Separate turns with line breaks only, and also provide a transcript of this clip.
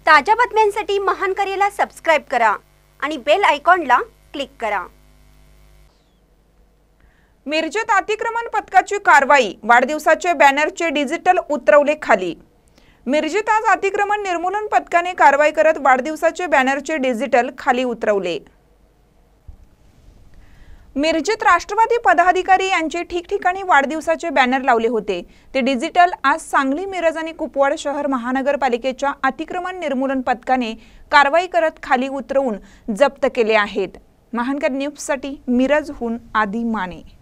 ताज्या बातम्यांसाठी महान करेला सबस्क्राइब करा आणि बेल आयकॉनला क्लिक करा।
मिरजेत अतिक्रमण पथकाची कारवाई, वाढदिवसाचे बॅनरचे डिजिटल उतरवले खाली। मिरजेत आज अतिक्रमण निर्मूलन पथकाने कारवाई करत वाढदिवसाचे बॅनरचे डिजिटल खाली उतरवले। मिरजेत राष्ट्रवादी पदाधिकारी यांचे ठिकठिकाणी वाढदिवसाचे बॅनर लावले होते। ते डिजिटल आज सांगली, मिरज आणि कुपवाड शहर महानगरपालिकेच्या अतिक्रमण निर्मूलन पथकाने कारवाई करत खाली उतरवून जप्त केले आहेत। महानकर न्यूजसाठी मिरजहून आदी माने।